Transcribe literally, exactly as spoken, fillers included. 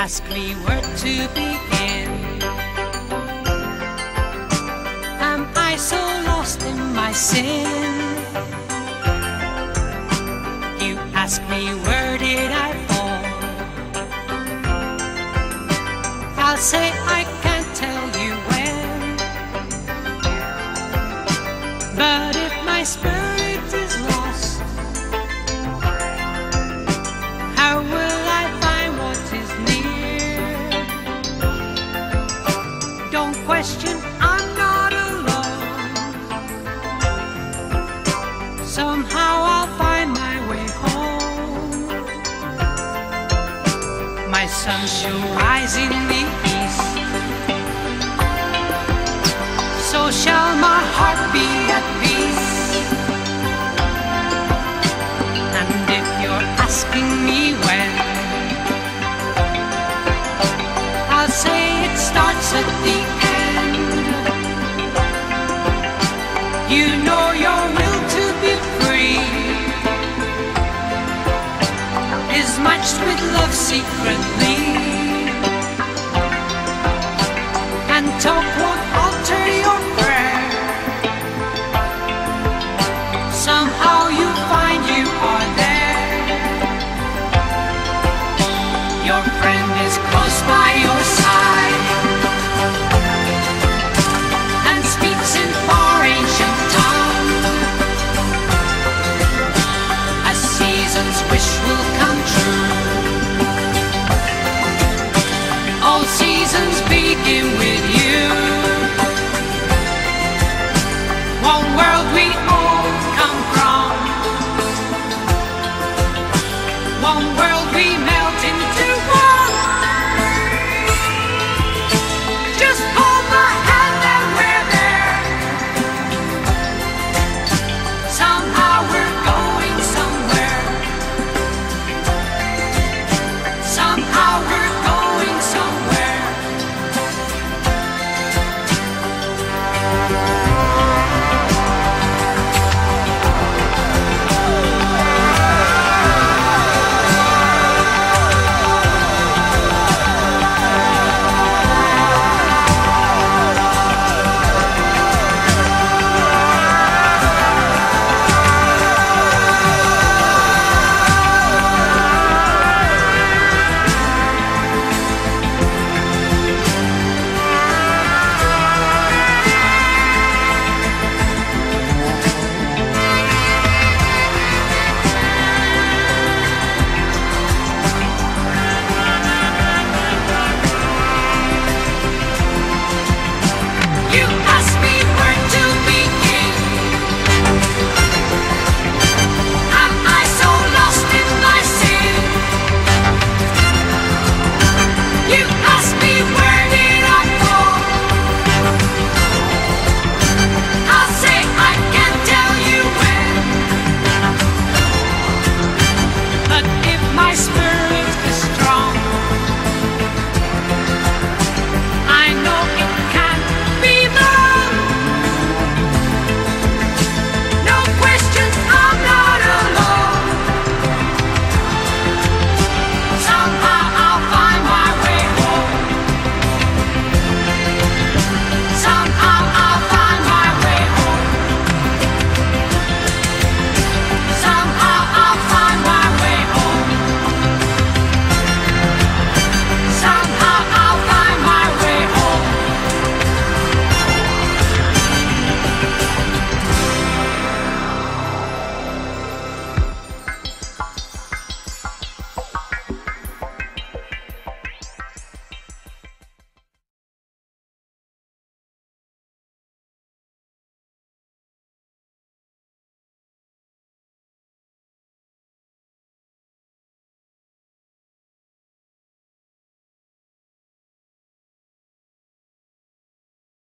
ask me where to begin. Am I so lost in my sin? You ask me where did I fall? I'll say I can't tell you when. But if my spirit is lost, how will I find what is near? Don't question, I'm not alone. Somehow I'll find my way home. My sun shall rise in the east, so shall my heart be at peace. And if you're asking me when, I'll say it starts at the end. You know your will to be free is matched with love secretly, and talk